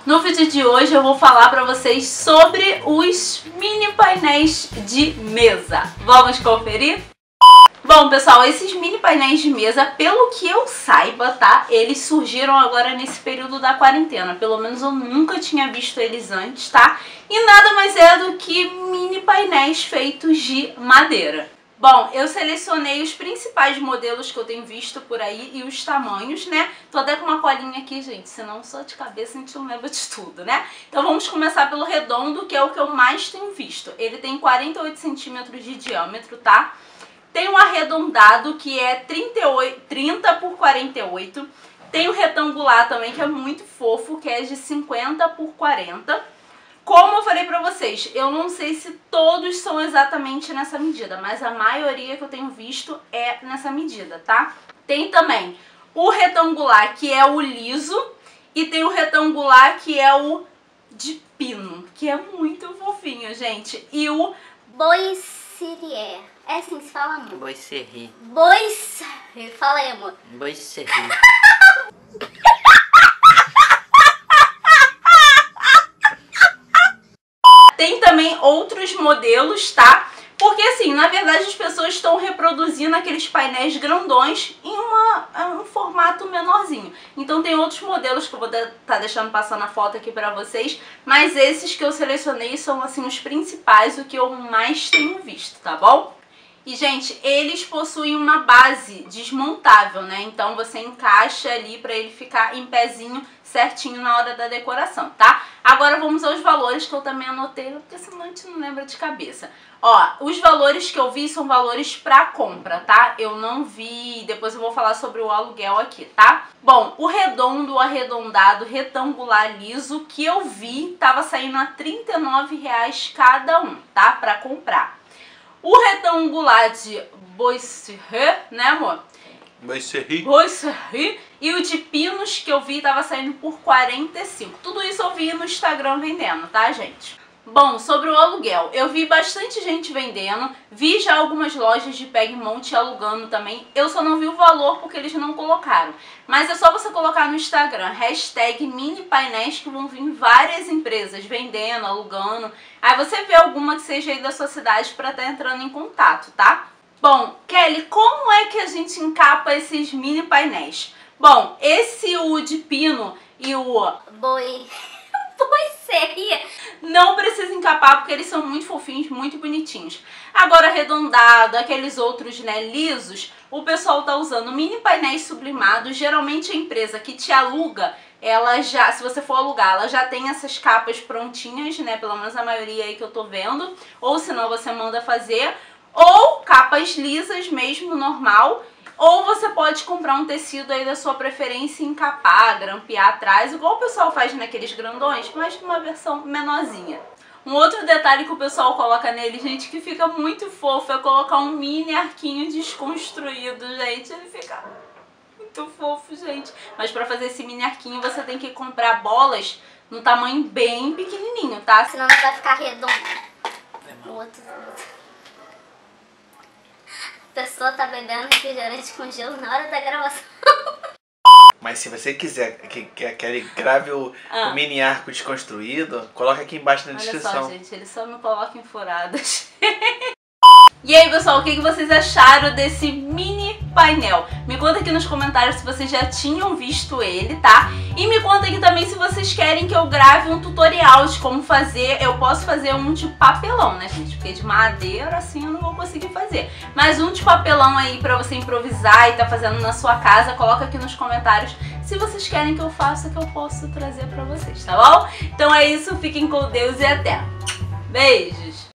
No vídeo de hoje eu vou falar para vocês sobre os mini painéis de mesa. Vamos conferir? Bom, pessoal, esses mini painéis de mesa, pelo que eu saiba, tá? Eles surgiram agora nesse período da quarentena. Pelo menos eu nunca tinha visto eles antes, tá? E nada mais é do que mini painéis feitos de madeira. Bom, eu selecionei os principais modelos que eu tenho visto por aí e os tamanhos, né? Tô até com uma colinha aqui, gente, senão só de cabeça a gente não lembra de tudo, né? Então vamos começar pelo redondo, que é o que eu mais tenho visto. Ele tem 48 centímetros de diâmetro, tá? Tem um arredondado, que é 30 por 48. Tem o retangular também, que é muito fofo, que é de 50 por 40. Como eu falei pra vocês, eu não sei se todos são exatamente nessa medida, mas a maioria que eu tenho visto é nessa medida, tá? Tem também o retangular, que é o liso, e tem o retangular, que é o de pino, que é muito fofinho, gente. E o Boissier. É assim que se fala, amor? Boissier. Boissier. Fala aí, amor. Boissier. Tem também outros modelos, tá? Porque assim, na verdade as pessoas estão reproduzindo aqueles painéis grandões em um formato menorzinho. Então tem outros modelos que eu vou estar deixando passar na foto aqui pra vocês. Mas esses que eu selecionei são assim os principais, o que eu mais tenho visto, tá bom? E, gente, eles possuem uma base desmontável, né? Então você encaixa ali pra ele ficar em pezinho certinho na hora da decoração, tá? Agora vamos aos valores, que eu também anotei, porque senão a gente não lembra de cabeça. Ó, os valores que eu vi são valores pra compra, tá? Eu não vi, depois eu vou falar sobre o aluguel aqui, tá? Bom, o redondo, o arredondado, retangular, liso, que eu vi, tava saindo a R$39 cada um, tá? Pra comprar. O retangular de Boissier, né, amor? Boissier. E o de pinos que eu vi tava saindo por 45. Tudo isso eu vi no Instagram vendendo, tá, gente? Bom, sobre o aluguel, eu vi bastante gente vendendo, vi já algumas lojas de peg monte alugando também. Eu só não vi o valor porque eles não colocaram. Mas é só você colocar no Instagram, hashtag mini painéis, que vão vir várias empresas vendendo, alugando. Aí você vê alguma que seja aí da sua cidade pra estar entrando em contato, tá? Bom, Kelly, como é que a gente encapa esses mini painéis? Bom, o de pino e o Boissier. não precisa encapar porque eles são muito fofinhos, muito bonitinhos. Agora arredondado, aqueles outros, né, lisos, o pessoal tá usando mini painéis sublimados. Geralmente a empresa que te aluga, ela já, se você for alugar, ela já tem essas capas prontinhas, né, pelo menos a maioria aí que eu tô vendo, ou senão você manda fazer, ou capas lisas mesmo, normal. Ou você pode comprar um tecido aí da sua preferência e encapar, grampear atrás, igual o pessoal faz naqueles grandões, mas numa versão menorzinha. Um outro detalhe que o pessoal coloca nele, gente, que fica muito fofo, é colocar um mini arquinho desconstruído, gente. Ele fica muito fofo, gente. Mas pra fazer esse mini arquinho você tem que comprar bolas no tamanho bem pequenininho, tá? Senão não vai ficar redondo. O outro. A pessoa tá bebendo refrigerante com gelo na hora da gravação. Mas se você quiser que aquele grave o mini arco desconstruído, coloca aqui embaixo na descrição. Olha só, gente, ele só me coloca em furadas. E aí, pessoal, o que vocês acharam desse mini painel? Me conta aqui nos comentários se vocês já tinham visto ele, tá? E me conta aqui também se vocês querem que eu grave um tutorial de como fazer. Eu posso fazer um de papelão, né, gente? Porque de madeira, assim, eu não vou conseguir fazer. Mas um de papelão aí pra você improvisar e tá fazendo na sua casa, coloca aqui nos comentários se vocês querem que eu faça, que eu posso trazer pra vocês, tá bom? Então é isso, fiquem com Deus e até! Beijos!